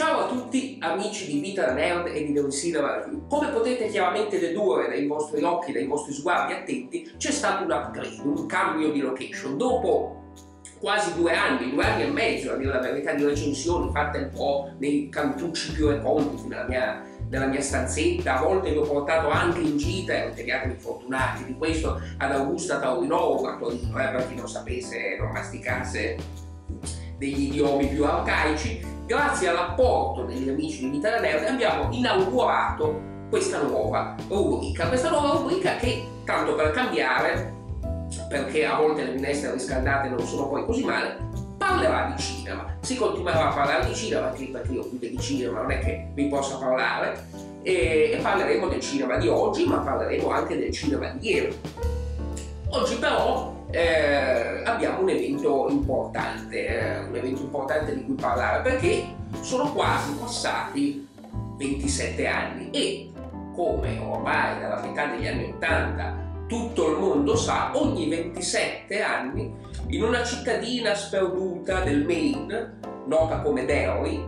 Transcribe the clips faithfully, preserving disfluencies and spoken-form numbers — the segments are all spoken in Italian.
Ciao a tutti amici di Vita da Nerd e di Neocinema Review. Come potete chiaramente dedurre dai vostri occhi, dai vostri sguardi attenti, c'è stato un upgrade, un cambio di location. Dopo quasi due anni, due anni e mezzo, a dire la verità, di recensioni fatte un po' nei cantucci più reconditi nella mia, nella mia stanzetta, a volte vi ho portato anche in gita, e riteniatevi fortunati di questo, ad Augusta Taurinovo, a Torino, eh, per chi non sapesse, non masticasse degli idiomi più arcaici. Grazie all'apporto degli amici di Vita da Nerd abbiamo inaugurato questa nuova rubrica, questa nuova rubrica che, tanto per cambiare, perché a volte le minestre riscaldate non sono poi così male, parlerà di cinema. Si continuerà a parlare di cinema, anche perché io più che di cinema non è che vi possa parlare, e, e parleremo del cinema di oggi, ma parleremo anche del cinema di ieri. Oggi però Eh, abbiamo un evento importante, eh, un evento importante di cui parlare, perché sono quasi passati ventisette anni e, come ormai dalla metà degli anni ottanta tutto il mondo sa, ogni ventisette anni in una cittadina sperduta del Maine, nota come Derry,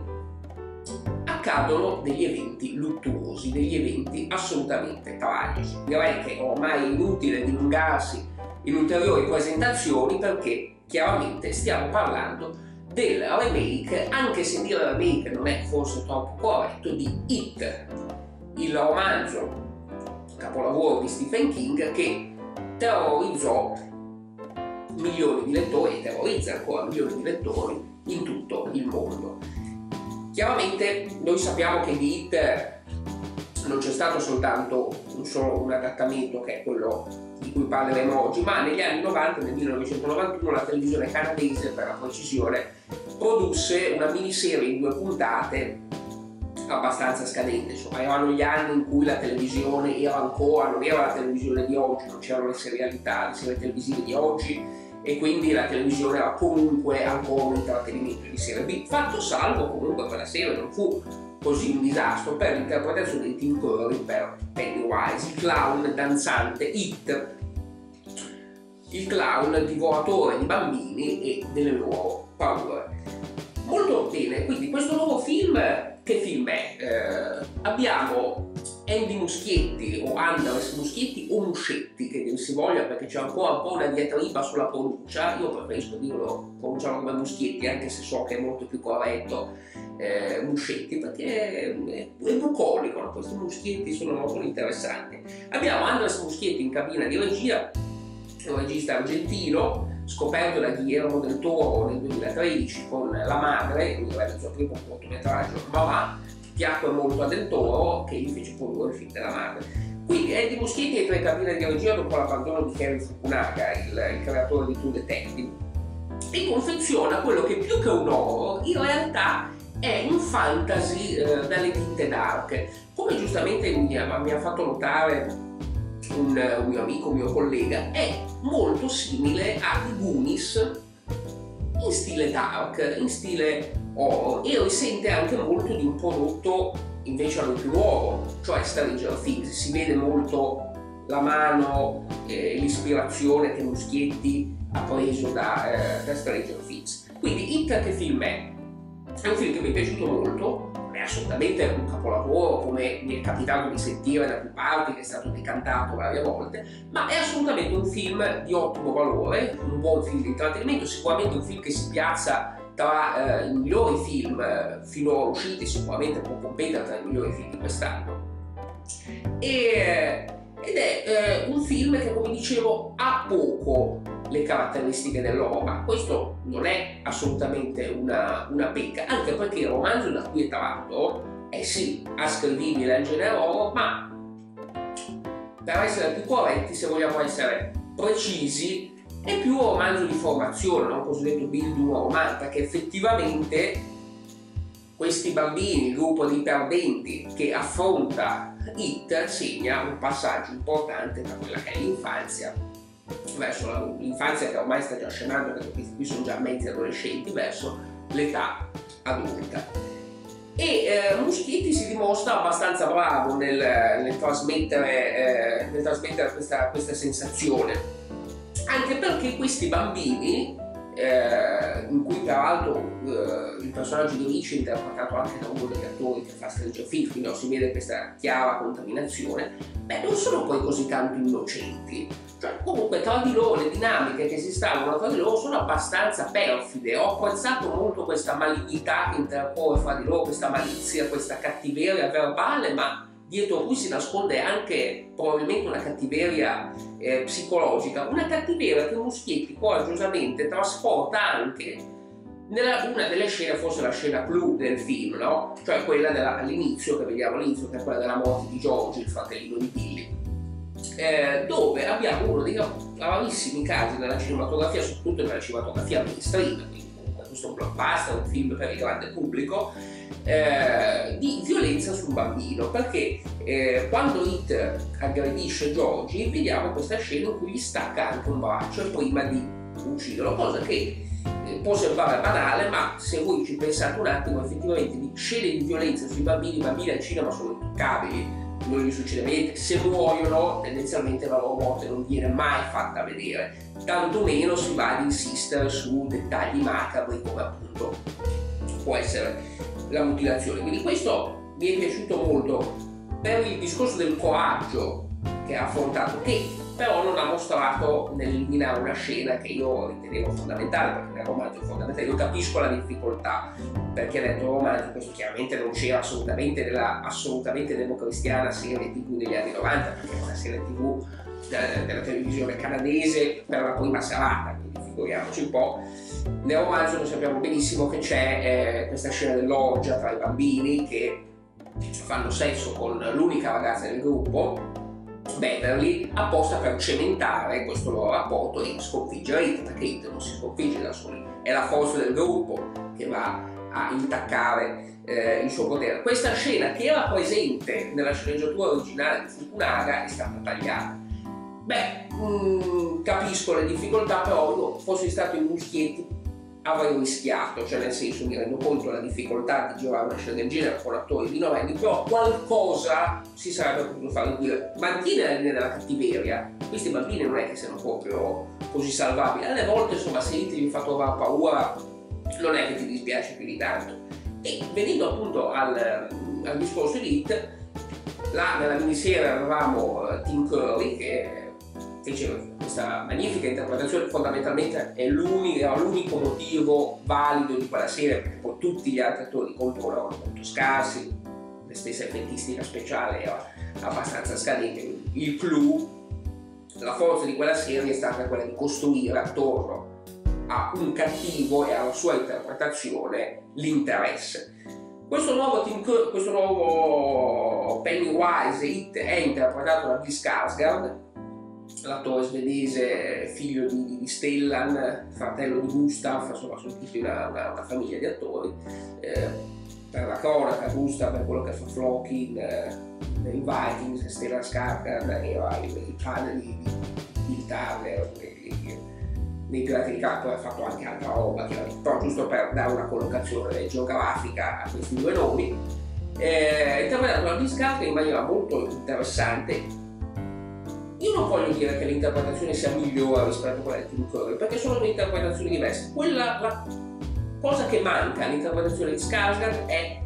accadono degli eventi luttuosi, degli eventi assolutamente tragici. Direi che ormai è inutile dilungarsi in ulteriori presentazioni, perché chiaramente stiamo parlando del remake, anche se dire remake non è forse troppo corretto, di It, il romanzo capolavoro di Stephen King che terrorizzò milioni di lettori e terrorizza ancora milioni di lettori in tutto il mondo. Chiaramente noi sappiamo che di It non c'è stato soltanto un solo un adattamento, che è quello di cui parleremo oggi, ma negli anni novanta, nel millenovecentonovantuno, la televisione canadese, per la precisione, produsse una miniserie in due puntate abbastanza scadente. Insomma, erano gli anni in cui la televisione era ancora, non era la televisione di oggi, non c'erano le serialità, le serie televisive di oggi, e quindi la televisione era comunque ancora un intrattenimento di serie B. Fatto salvo comunque quella serie non fu così un disastro per l'interpretazione di Tim Curry per Pennywise, il clown danzante It, il clown divoratore di bambini e delle loro paure. Molto bene, quindi questo nuovo film, che film è? Eh, abbiamo Andy Muschietti, o Andres Muschietti, o Muschetti, che dir si voglia, perché c'è ancora un po' una diatriba sulla pronuncia. Io preferisco dirlo, pronunciarlo come Muschietti, anche se so che è molto più corretto eh, Muschetti, perché è, è bucolico, no? Questi Muschietti sono molto interessanti. Abbiamo Andres Muschietti in cabina di regia, un regista argentino, scoperto da Guillermo del Toro nel duemilatredici con La Madre, quindi realizzò il primo cortometraggio, ma piacque molto a Del Toro, che gli fece produrre il film della Madre. Quindi Andy Muschietti entra in cabina di regia dopo l'abbandono di Cary Fukunaga, il, il creatore di True Detective, e confeziona quello che più che un horror in realtà è un fantasy eh, dalle tinte dark. Come giustamente mi, mi ha fatto notare un, un mio amico, un mio collega, è molto simile a The Goonies in stile dark, in stile horror, e risente anche molto di un prodotto invece a lui più nuovo, cioè Stranger Things. Si vede molto la mano e eh, l'ispirazione che Muschietti ha preso da, eh, da Stranger Things. Quindi It che film è? È un film che mi è piaciuto molto, non è assolutamente un capolavoro come mi è capitato di sentire da più parti, che è stato decantato varie volte, ma è assolutamente un film di ottimo valore, un buon film di intrattenimento, sicuramente un film che si piazza tra eh, i migliori film eh, finora usciti, sicuramente può competere tra i migliori film di quest'anno. E, ed è eh, un film che, come dicevo, ha poco le caratteristiche dell'horror, ma questo non è assolutamente una, una pecca, anche perché il romanzo da cui è tratto è sì ascrivibile al genere horror, ma per essere più corretti, se vogliamo essere precisi, è più un romanzo di formazione, un cosiddetto build un romanzo, perché effettivamente questi bambini, il gruppo di perdenti che affronta It, segna un passaggio importante tra quella che è l'infanzia verso l'infanzia, che ormai sta già scemando, perché questi qui sono già mezzi adolescenti, verso l'età adulta. E eh, Muschietti si dimostra abbastanza bravo nel, nel trasmettere, eh, nel trasmettere questa, questa sensazione, anche perché questi bambini eh, in cui tra l'altro eh, il personaggio di Rich è interpretato anche da uno degli attori che fa Stranger Things, quindi no, si vede questa chiara contaminazione, beh, non sono poi così tanto innocenti. Cioè, comunque tra di loro le dinamiche che si instaurano tra di loro sono abbastanza perfide. Ho apprezzato molto questa malignità che intercorre fra di loro, questa malizia, questa cattiveria verbale, ma dietro cui si nasconde anche probabilmente una cattiveria eh, psicologica, una cattiveria che Muschietti coraggiosamente trasporta anche nella una delle scene, forse la scena clou del film, no? Cioè quella della, all'inizio, che vediamo all'inizio, che è quella della morte di George, il fratellino di Billy. Eh, dove abbiamo uno dei rarissimi casi nella cinematografia, soprattutto nella cinematografia mainstream, quindi questo blockbuster, un film per il grande pubblico, eh, di violenza sul bambino, perché eh, quando It aggredisce Georgie vediamo questa scena in cui gli stacca anche un braccio prima di ucciderlo, cosa che eh, può sembrare banale, ma se voi ci pensate un attimo, effettivamente di scene di violenza sui bambini, i bambini al cinema sono intoccabili, non gli succede niente, se muoiono tendenzialmente la loro morte non viene mai fatta vedere, tantomeno si va ad insistere su dettagli macabri come appunto può essere la mutilazione. Quindi questo mi è piaciuto molto per il discorso del coraggio che ha affrontato, che però non ha mostrato nell'eliminare una scena che io ritenevo fondamentale, perché nel romanzo è fondamentale. Io capisco la difficoltà, perché nel romanzo questo chiaramente non c'era assolutamente nella assolutamente democristiana serie tv degli anni novanta, perché è una serie tv della, della televisione canadese per la prima serata, quindi figuriamoci un po'. Nel romanzo noi sappiamo benissimo che c'è eh, questa scena dell'orgia tra i bambini che fanno sesso con l'unica ragazza del gruppo, Beverly, apposta per cementare questo loro rapporto e sconfiggere It, perché It non si sconfigge da soli, è la forza del gruppo che va a intaccare eh, il suo potere. Questa scena, che era presente nella sceneggiatura originale di Fukunaga, è stata tagliata. Beh, mh, capisco le difficoltà, però io fossi stato in Muschietti avrei rischiato, cioè nel senso mi rendo conto della difficoltà di girare una scena del genere con attori minorenni, però qualcosa si sarebbe potuto fare. Dire, mantiene la linea della cattiveria, questi bambini non è che siano proprio così salvabili, alle volte insomma se It vi fa trovare paura non è che ti dispiace più di tanto. E venendo appunto al, al discorso di It, là nella miniserie avevamo Tim Curry che fece questa magnifica interpretazione, fondamentalmente è l'unico, l'unico motivo valido di quella serie, perché poi tutti gli altri attori di contorno erano molto scarsi, la stessa effettistica speciale era abbastanza scadente. Il clou, la forza di quella serie è stata quella di costruire attorno a un cattivo e alla sua interpretazione l'interesse. Questo nuovo, team, questo nuovo Pennywise It è interpretato da Bill Skarsgård, l'attore svedese, figlio di, di Stellan, fratello di Gustav, insomma sono tutti una, una, una famiglia di attori. Eh, per la cronaca, Gustav è quello che fa Floki in, in Vikings, Stellan Skarsgård era il, il padre di, di, di Turner nei, nei Pirati di Campo, ha fatto anche altra roba, però giusto per dare una collocazione geografica a questi due nomi. Eh, interpretato da Bill Skarsgård in maniera molto interessante. Io non voglio dire che l'interpretazione sia migliore rispetto a quella di Tim Curry, perché sono due interpretazioni diverse. Quella, la cosa che manca all'interpretazione di Skarsgård è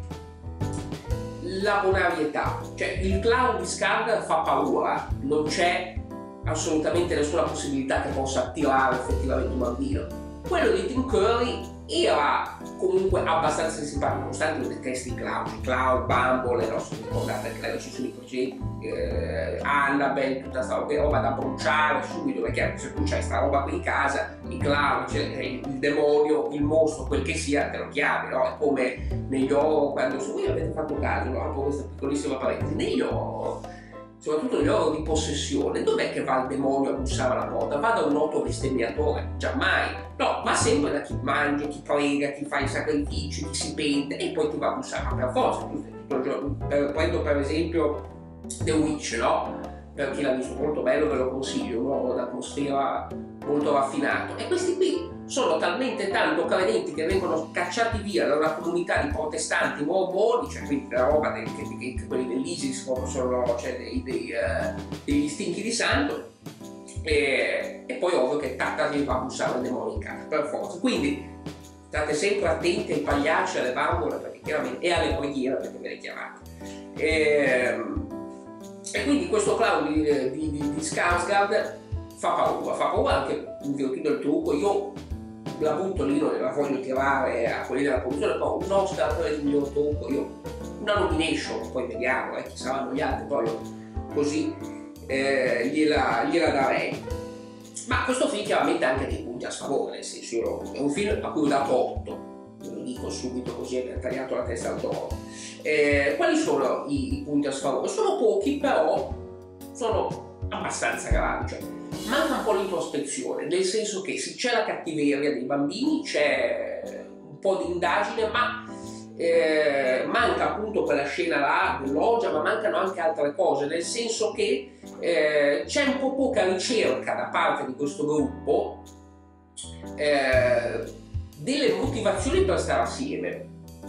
la bonarietà, cioè il clown di Skarsgård fa paura, non c'è assolutamente nessuna possibilità che possa attirare effettivamente un bambino. Quello di Tim Curry era comunque abbastanza simpatico, nonostante non detesti i clown, Cloud, Bumble, no, se vi ricordate anche le recensioni precedenti, eh, Annabelle, tutta questa roba da bruciare subito, perché se tu c'hai sta roba qui in casa, i clown, cioè, il demonio, il mostro, quel che sia, te lo chiami, no? È come negli horror, quando se voi avete fatto caso, no? Apro questa piccolissima parentesi, negli horror, soprattutto gli horror di possessione, dov'è che va il demonio a bussare alla porta? Va da un noto bestemmiatore? Giammai. No, va sempre da chi mangia, chi prega, chi fa i sacrifici, chi si pente e poi ti va a bussare, ma per forza. Tutto il giorno. Per, prendo per esempio The Witch, no? Per chi l'ha visto, molto bello, ve lo consiglio, un uomo d'atmosfera molto raffinato. E questi qui sono talmente tanto credenti che vengono cacciati via da una comunità di protestanti mormoni, cioè quindi la roba dei, che, che, che quelli dell'ISIS sono, cioè dei, dei, uh, degli stinchi di santo, e, e poi ovvio che tacca vi fa bussare il demonio in casa per forza. Quindi state sempre attenti ai pagliacci, alle bambole, perché chiaramente, e alle preghiere, perché ve le chiamate. E, e quindi questo clown di, di, di, di Skarsgård fa paura, fa paura anche in virtù del trucco. Io la butto lì, non la voglio tirare a quelli della produzione, però un Oscar per il miglior trucco, io una nomination, poi vediamo, eh, chi saranno gli altri, poi così eh, gliela, gliela darei. Ma questo film chiaramente ha anche dei punti a sfavore, nel senso, io, è un film a cui ho dato otto, ve lo dico subito così è tagliato la testa al toro. Eh, quali sono i, i punti a sfavore? Sono pochi, però sono abbastanza gravi. Cioè, manca un po' l'introspezione, nel senso che sì, c'è la cattiveria dei bambini, c'è un po' di indagine, ma eh, manca appunto quella scena là dell'orgia, ma mancano anche altre cose, nel senso che eh, c'è un po' poca ricerca da parte di questo gruppo eh, delle motivazioni per stare assieme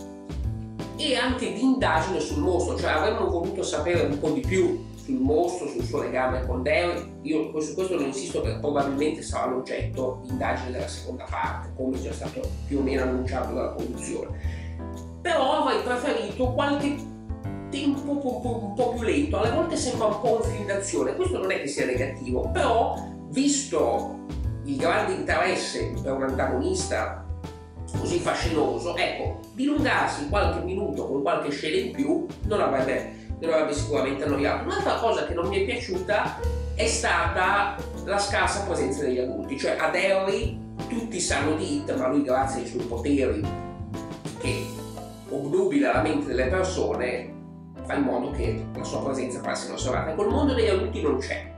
e anche di indagine sul mostro, cioè avremmo voluto sapere un po' di più sul mostro, sul suo legame con Derry. Io su questo non insisto perché probabilmente sarà l'oggetto di indagine della seconda parte, come già stato più o meno annunciato dalla produzione. Però avrei preferito qualche tempo un po', un po' più lento, alle volte sembra un po' un film d'azione, questo non è che sia negativo, però visto il grande interesse per un antagonista così fascinoso, ecco, dilungarsi qualche minuto con qualche scena in più non avrebbe non avrebbe sicuramente annoiato. Un'altra cosa che non mi è piaciuta è stata la scarsa presenza degli adulti, cioè a Derry tutti sanno di It, ma lui grazie ai suoi poteri che obnubila la mente delle persone fa in modo che la sua presenza passi inosservata. Col mondo degli adulti non c'è.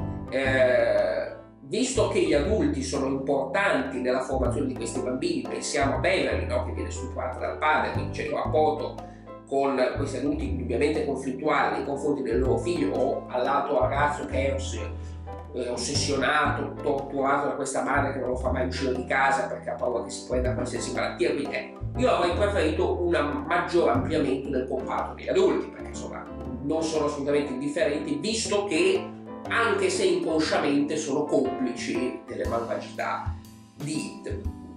Eh, visto che gli adulti sono importanti nella formazione di questi bambini, pensiamo a Beverly, no? Che viene stuprata dal padre, quindi c'è il rapporto con questi adulti indubbiamente conflittuali nei confronti del loro figlio, o all'altro ragazzo che è oss- eh, ossessionato, torturato da questa madre che non lo fa mai uscire di casa perché ha paura che si prenda qualsiasi malattia. Quindi eh, io avrei preferito un maggior ampliamento del comparto degli adulti, perché insomma non sono assolutamente indifferenti, visto che anche se inconsciamente sono complici delle malvagità di It.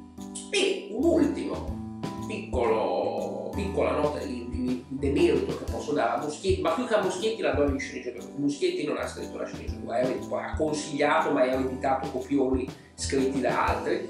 E un ultimo piccolo, piccola nota di di demerito che posso dare a Muschietti, ma più che a Muschietti la do agli sceneggiatori. Muschietti non ha scritto la sceneggiatura, ha consigliato ma ha ereditato copioni scritti da altri.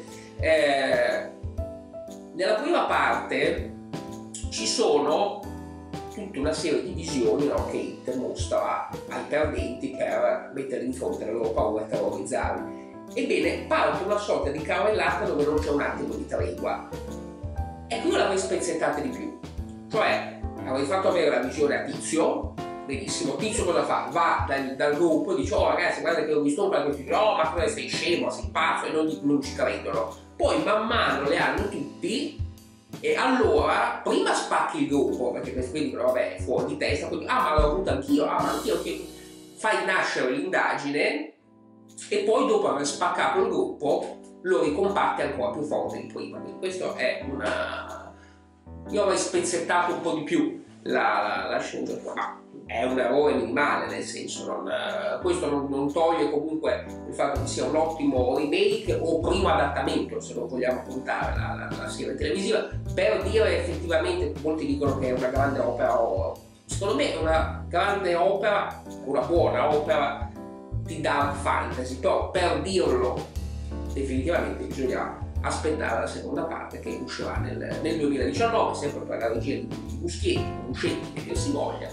Eh, nella prima parte ci sono tutta una serie di visioni, no, che It mostra ai perdenti per metterli di fronte alle loro paure e terrorizzarli. Ebbene, parte una sorta di carrellata dove non c'è un attimo di tregua. Ecco, io l'avrei spezzettata di più. Cioè, avrei fatto avere la visione a Tizio, benissimo, Tizio cosa fa? Va dal, dal gruppo e dice: oh ragazzi, guarda che ho visto un po', e dice: oh ma come sei scemo, sei pazzo, e non, non ci credono. Poi man mano le hanno tutti, e allora prima spacchi il gruppo, perché questi dicono vabbè è fuori di testa, quindi ah ma l'ho avuto anch'io, ah ma anch'io, che fai nascere l'indagine e poi dopo aver spaccato il gruppo lo ricompatti ancora più forte di prima. Quindi questo è una... Io avrei spezzettato un po' di più la, la, la sceneggiatura, ma è un errore minimale, nel senso, non, questo non, non toglie comunque il fatto che sia un ottimo remake o primo adattamento, se lo vogliamo contare, la, la, la serie televisiva, per dire effettivamente, molti dicono che è una grande opera, o, secondo me è una grande opera, una buona opera di dark fantasy, però per dirlo definitivamente bisogna aspettare la seconda parte che uscirà nel, nel duemiladiciannove, sempre per la regia di Muschietti, Muschetti, che dir si voglia,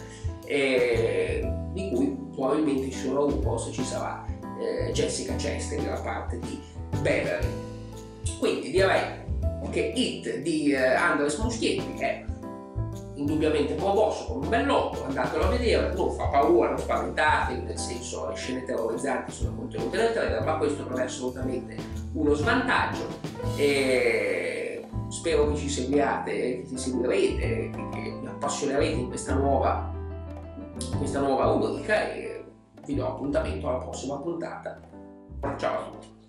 eh, di cui probabilmente ci sono uno, se ci sarà eh, Jessica Chastain nella parte di Beverly. Quindi direi che It di eh, Andres Muschietti è indubbiamente promosso con un bell'otto, andatelo a vedere, non fa paura, non spaventatevi, nel senso le scene terrorizzanti sono contenute nel trailer, ma questo non è assolutamente uno svantaggio. E spero che ci seguiate, che ci seguirete, che, che vi appassionerete in questa nuova, in questa nuova rubrica, e vi do appuntamento alla prossima puntata. Ciao a tutti.